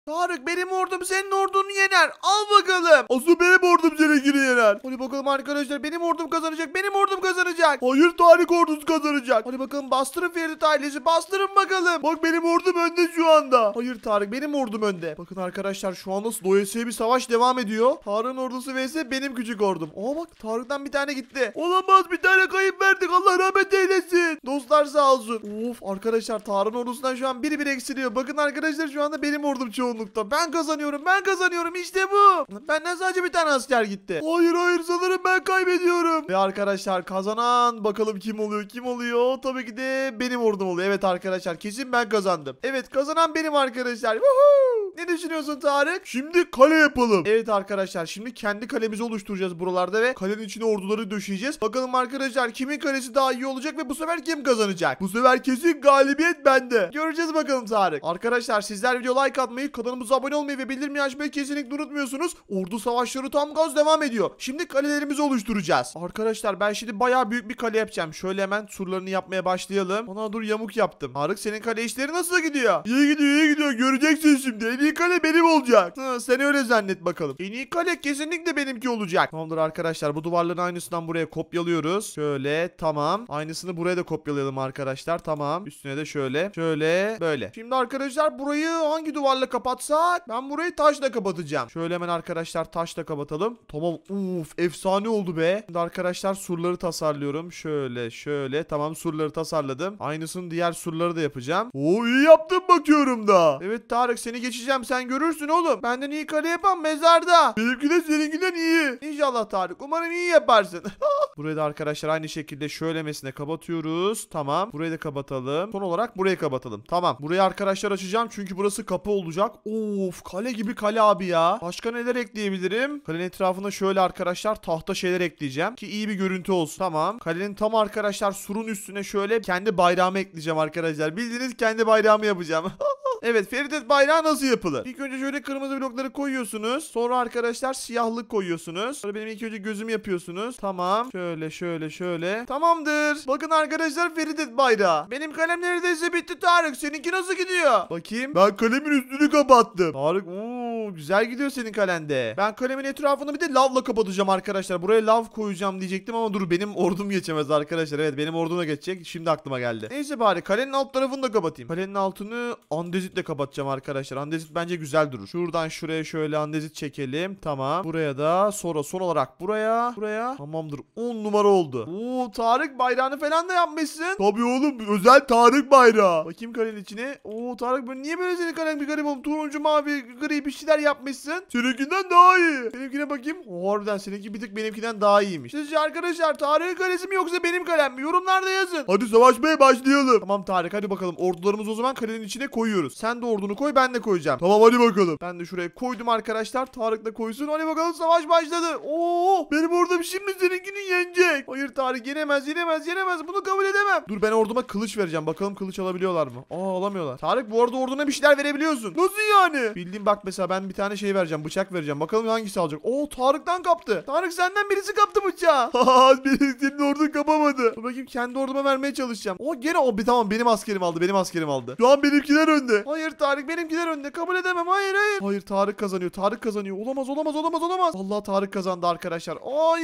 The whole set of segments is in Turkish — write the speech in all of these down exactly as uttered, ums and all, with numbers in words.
Tarık benim ordum senin ordunu yener. Al bakalım. Asıl benim ordum seninkini yener. Hadi bakalım arkadaşlar, benim ordum kazanacak. Benim ordum kazanacak. Hayır, Tarık ordusu kazanacak. Hadi bakalım bastırın Ferit ailesi, bastırın bakalım. Bak benim ordum önde şu anda. Hayır Tarık, benim ordum önde. Bakın arkadaşlar şu anda doyasıya bir savaş devam ediyor. Tarık'ın ordusu vs benim küçük ordum. Aa bak, Tarık'tan bir tane gitti. Olamaz, bir tane kayıp verdik, Allah rahmet eylesin. Dostlar sağ olsun. Of arkadaşlar, Tarık'ın ordusundan şu an biri bir eksiliyor. Bakın arkadaşlar şu anda benim ordum çoğunlukta. Ben kazanıyorum, ben kazanıyorum, işte bu. Benden sadece bir tane asker gitti. Hayır hayır, sanırım ben kaybediyorum. Ve arkadaşlar kazanan bakalım kim oluyor, kim oluyor? Tabii ki de benim ordum oluyor. Evet arkadaşlar, kesin ben kazandım. Evet, kazanan benim arkadaşlar. Woohoo! Ne düşünüyorsun Tarık? Şimdi kale yapalım. Evet arkadaşlar, şimdi kendi kalemizi oluşturacağız buralarda ve kalenin içine orduları döşeyeceğiz. Bakalım arkadaşlar kimin kalesi daha iyi olacak ve bu sefer kim kazanacak? Bu sefer kesin galibiyet bende. Göreceğiz bakalım Tarık. Arkadaşlar sizler video like atmayı, kanalımıza abone olmayı ve bildirimleri açmayı kesinlikle unutmuyorsunuz. Ordu savaşları tam gaz devam ediyor. Şimdi kalelerimizi oluşturacağız. Arkadaşlar ben şimdi bayağı büyük bir kale yapacağım. Şöyle hemen surlarını yapmaya başlayalım. Ana dur, yamuk yaptım. Tarık senin kale işleri nasıl gidiyor? İyi gidiyor, iyi gidiyor. Göreceksin şimdi. En iyi kale benim olacak. Ha, sen öyle zannet bakalım. En iyi kale kesinlikle benimki olacak. Tamamdır arkadaşlar. Bu duvarların aynısından buraya kopyalıyoruz. Şöyle, tamam. Aynısını buraya da kopyalayalım arkadaşlar. Tamam. Üstüne de şöyle. Şöyle. Böyle. Şimdi arkadaşlar burayı hangi duvarla kapatsak? Ben burayı taşla kapatacağım. Şöyle hemen arkadaşlar taşla kapatalım. Tamam. Uf, efsane oldu be. Şimdi arkadaşlar surları tasarlıyorum. Şöyle şöyle. Tamam, surları tasarladım. Aynısını diğer surları da yapacağım. Oo, iyi yaptım bakıyorum da. Evet Tarık, seni geçeceğim, sen görürsün oğlum. Benden iyi kale yapan mezarda. Benimki de seninkinden iyi. İnşallah Tarık. Umarım iyi yaparsın. Burayı da arkadaşlar aynı şekilde şöylemesine kapatıyoruz. Tamam. Burayı da kapatalım. Son olarak burayı kapatalım. Tamam. Burayı arkadaşlar açacağım çünkü burası kapı olacak. Of, kale gibi kale abi ya. Başka neler ekleyebilirim? Kalenin etrafına şöyle arkadaşlar tahta şeyler ekleyeceğim ki iyi bir görüntü olsun. Tamam. Kalenin tam arkadaşlar surun üstüne şöyle kendi bayrağımı ekleyeceğim arkadaşlar. Bildiğiniz kendi bayrağımı yapacağım. Evet, Feridet bayrağı nasıl yapılır? İlk önce şöyle kırmızı blokları koyuyorsunuz. Sonra arkadaşlar siyahlık koyuyorsunuz. Sonra benim ilk önce gözümü yapıyorsunuz. Tamam. Şöyle şöyle şöyle. Tamamdır. Bakın arkadaşlar, Feridet bayrağı. Benim kalem neredeyse bitti Tarık. Seninki nasıl gidiyor? Bakayım. Ben kalemin üstünü kapattım. Tarık ooo, güzel gidiyor senin kalende. Ben kalemin etrafını bir de lavla kapatacağım arkadaşlar. Buraya lav koyacağım diyecektim ama dur, benim ordum geçemez arkadaşlar. Evet, benim ordum da geçecek. Şimdi aklıma geldi. Neyse bari kalenin alt tarafını da kapatayım. Kalenin altını andezitle kapatacağım arkadaşlar. Andezit bence güzel durur. Şuradan şuraya şöyle andezit çekelim. Tamam. Buraya da sonra son olarak buraya. Buraya. Tamamdır. on numara oldu. Oo, Tarık bayrağını falan da yapmışsın. Tabii oğlum, özel Tarık bayrağı. Bakayım kalenin içine. Oo Tarık, böyle niye böyle senin kalen bir garip oldu? Turuncu, mavi, gri bir şeyler yapmışsın. Seninkinden daha iyi. Benimkine bakayım. Oo, harbiden seninki bir tık benimkinden daha iyiymiş. Sizce arkadaşlar Tarık'ın kalesi mi yoksa benim kalem mi? Yorumlarda yazın. Hadi savaşmaya başlayalım. Tamam Tarık, hadi bakalım. Ordularımızı o zaman kalenin içine koyuyoruz. Sen de ordunu koy, ben de koyacağım. Tamam hadi bakalım. Ben de şuraya koydum arkadaşlar. Tarık da koysun. Hadi bakalım, savaş başladı. Oo, benim ordum şimdi seninkini yenecek. Hayır Tarık, yenemez yenemez yenemez. Bunu kabul edemem. Dur, ben orduma kılıç vereceğim. Bakalım kılıç alabiliyorlar mı? Aa, alamıyorlar. Tarık, bu arada orduna bir şeyler verebiliyorsun. Nasıl yani? Bildiğim bak, mesela ben bir tane şey vereceğim. Bıçak vereceğim. Bakalım hangisi alacak. Oo, Tarık'tan kaptı. Tarık, senden birisi kaptı bıçağı. Haha, senin ordun kapamadı. Dur bakayım, kendi orduma vermeye çalışacağım. O gene o bir tamam, benim askerim aldı. Benim askerim aldı. Şu an benimkiler önde. Hayır Tarık, benimkiler önde. Kabul edemem. Hayır hayır. Hayır, Tarık kazanıyor. Tarık kazanıyor. Olamaz olamaz olamaz olamaz. Allah, Tarık kazandı arkadaşlar.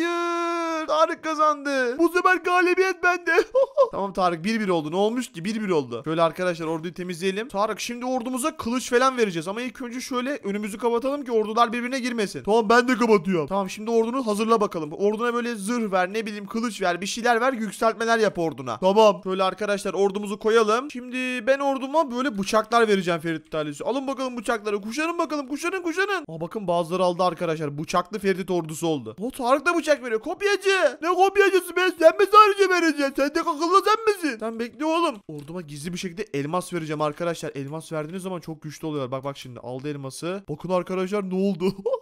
Hayır. Tarık kazandı. Bu sefer galibiyet bende. Tamam Tarık, bir bir oldu. Ne olmuş ki? bir bir oldu. Şöyle arkadaşlar orduyu temizleyelim. Tarık, şimdi ordumuza kılıç falan vereceğiz. Ama ilk önce şöyle önümüzü kapatalım ki ordular birbirine girmesin. Tamam, ben de kapatıyorum. Tamam, şimdi ordunu hazırla bakalım. Orduna böyle zırh ver, ne bileyim kılıç ver, bir şeyler ver, yükseltmeler yap orduna. Tamam. Şöyle arkadaşlar ordumuzu koyalım. Şimdi ben orduma böyle bıçaklar vereceğim Ferit ailesi. Alın bakalım bıçakları. Kuşanın bakalım. Kuşanın kuşanın. Aa, bakın bazıları aldı arkadaşlar. Bıçaklı Ferit ordusu oldu. O Tarık da bıçak veriyor. Kopyacı. Ne kopyacısı be? Sen mi sadece vereceksin? Sen de akıllı sen misin? Sen bekle oğlum. Orduma gizli bir şekilde elmas vereceğim arkadaşlar. Elmas verdiğiniz zaman çok güçlü oluyorlar. Bak bak, şimdi aldı elması. Bakın arkadaşlar ne oldu?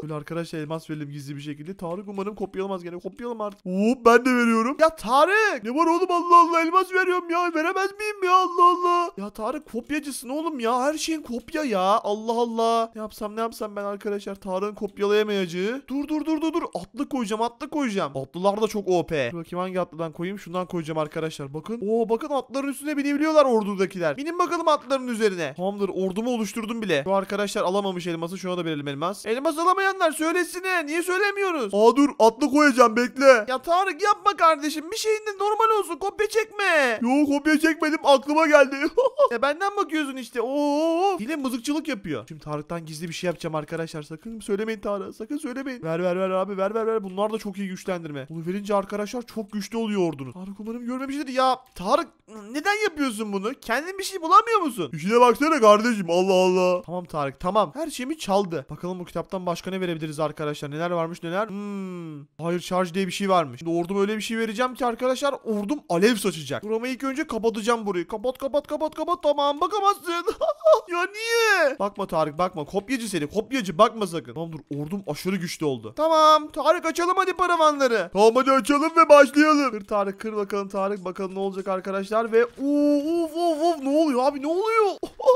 Şöyle arkadaşlar elmas verelim gizli bir şekilde. Tarık umarım kopyalamaz gene. Kopyalım artık. Hop ben de veriyorum. Ya Tarık. Ne var oğlum, Allah Allah, elmas veriyorum ya. Veremez miyim ya, Allah Allah. Ya Tarık kopyacısın oğlum ya. Her şeyin kopya ya. Allah Allah. Ne yapsam ne yapsam ben arkadaşlar. Tarık'ın kopyalayamayacağı. Dur dur dur dur dur. Atlı koyacağım, atlı koyacağım. Atlılar da çok O P. Dur bakayım hangi atlıdan koyayım. Şundan koyacağım arkadaşlar. Bakın. Oo bakın, atların üstüne binebiliyorlar ordudakiler. Binin bakalım atların üzerine. Tamamdır, ordumu oluşturdum bile. Bu arkadaşlar alamamış elması. Şuna da verelim elmas. Elmas alamayanlar söylesin. Niye söylemiyoruz? Aa dur, atlı koyacağım, bekle. Ya Tarık yapma kardeşim. Bir şeyin de normal olsun. Kopya çekme. Yok, kopya çekmedim. Aklıma geldi. Ya benden bakıyorsun işte. Oo. Yine mızıkçılık yapıyor. Şimdi Tarık'tan gizli bir şey yapacağım arkadaşlar. Sakın söylemeyin Tarık'a. Sakın söylemeyin. Ver ver ver abi. Ver ver ver. Bunlar da çok iyi güçlendirme. Bunu verince arkadaşlar çok güçlü oluyor ordunuz. Tarık umarım görmemiştir. Ya Tarık neden yapıyorsun bunu? Kendin bir şey bulamıyor musun? İşine baksana kardeşim. Allah Allah. Tamam Tarık tamam. Her şeyimi çaldı. Bakalım bu kitaptan başka ne verebiliriz arkadaşlar. Neler varmış neler? Hmm. Hayır, şarj diye bir şey varmış. Şimdi ordum öyle bir şey vereceğim ki arkadaşlar, ordum alev saçacak. Dur ama ilk önce kapatacağım burayı. Kapat kapat kapat kapat. Tamam, bakamazsın. Ya niye? Bakma Tarık bakma. Kopyacı seni. Kopyacı, bakma sakın. Tamam dur, ordum aşırı güçlü oldu. Tamam Tarık, açalım hadi paravanları. Tamam hadi açalım ve başlayalım. Kır Tarık, kır bakalım Tarık. Bakalım ne olacak arkadaşlar ve uf uf uf, ne oluyor abi, ne oluyor?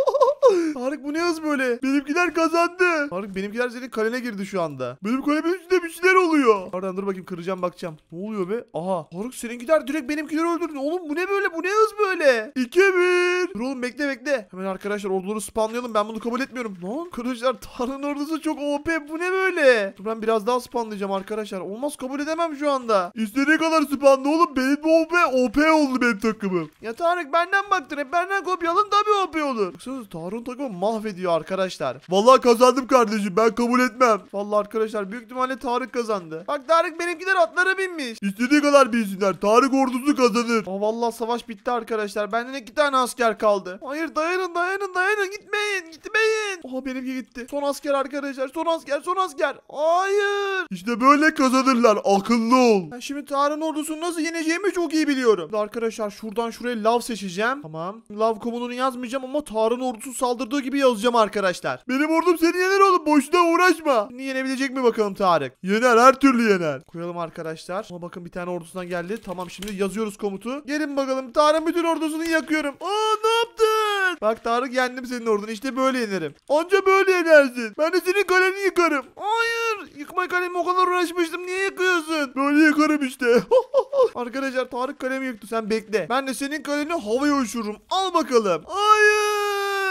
Tarık bu ne hız böyle? Benimkiler kazandı. Tarık benimkiler senin kalene girdi şu anda. Benim kalemin üstünde bir şeyler oluyor. Pardon dur bakayım, kıracağım bakacağım. Ne oluyor be? Aha. Tarık seninkiler direkt benimkileri öldürdü. Oğlum bu ne böyle? Bu ne hız böyle? iki bir. Dur oğlum, bekle bekle. Hemen arkadaşlar orduları spawnlayalım. Ben bunu kabul etmiyorum. Lan arkadaşlar, Tarık'ın ordusu çok O P. Bu ne böyle? Dur ben biraz daha spawnlayacağım arkadaşlar. Olmaz, kabul edemem şu anda. İstediği kadar spawnla oğlum. Benim O P. O P oldu benim takımım. Ya Tarık benden baktın. Hep benden kopya alın tabii O P olur. Baksanıza Tarık'ın takımı mahvediyor arkadaşlar. Vallahi kazandım kardeşim. Ben kabul etmem. Vallahi arkadaşlar büyük ihtimalle Tarık kazandı. Bak Tarık benimkiler atlara binmiş. İstediği kadar binsinler. Tarık ordusu kazanır. Aa, vallahi savaş bitti arkadaşlar. Benden iki tane asker kaldı. Hayır, dayanın dayanın dayanın. Gitmeyin gitmeyin. Aha benimki gitti. Son asker arkadaşlar. Son asker son asker. Hayır. İşte böyle kazanırlar. Akıllı ol. Ben şimdi Tarık'ın ordusunu nasıl yeneceğimi çok iyi biliyorum. Arkadaşlar şuradan şuraya lav seçeceğim. Tamam. Lav komutunu yazmayacağım ama Tarık'ın ordusu saldırdığı gibi yazacağım arkadaşlar. Benim ordum seni yener oğlum. Boşuna uğraşma. Şimdi yenebilecek mi bakalım Tarık? Yener, her türlü yener. Koyalım arkadaşlar. Ama bakın bir tane ordusundan geldi. Tamam, şimdi yazıyoruz komutu. Gelin bakalım. Tarık'ın bütün ordusunu yakıyorum. Aa ne yaptın? Bak Tarık, yendim senin ordunu. İşte böyle yenerim. Anca böyle yenersin. Ben de senin kaleni yıkarım. Hayır. Yıkma kalemi o kadar uğraşmıştım. Niye yıkıyorsun? Böyle yıkarım işte. Arkadaşlar Tarık kalemi yıktı. Sen bekle. Ben de senin kaleni havaya uçururum. Al bakalım. Hayır.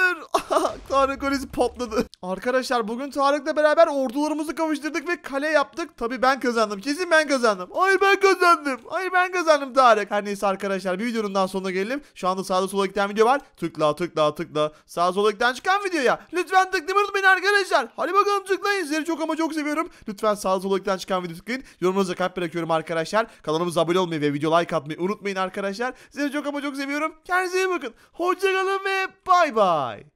Tarık kalesi patladı. Arkadaşlar bugün Tarık'la beraber ordularımızı kavuşturduk ve kale yaptık. Tabii ben kazandım. Kesin ben kazandım. Hayır ben kazandım. Hayır ben kazandım Tarık. Her neyse arkadaşlar, bir videonun daha sonuna gelelim. Şu anda sağda sola giden video var. Tıkla tıkla tıkla. Sağa sola giden çıkan videoya. Lütfen tıklamayı unutmayın arkadaşlar. Hadi bakalım tıklayın. Sizleri çok ama çok seviyorum. Lütfen sağa sola giden çıkan video tıklayın. Yorumunuza kalp bırakıyorum arkadaşlar. Kanalımıza abone olmayı ve video like atmayı unutmayın arkadaşlar. Sizleri çok ama çok seviyorum. Kendinize iyi bakın. Hoşçakalın ve bay bay.